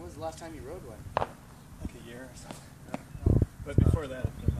was the last time you rode one? Like a year or something. But before that,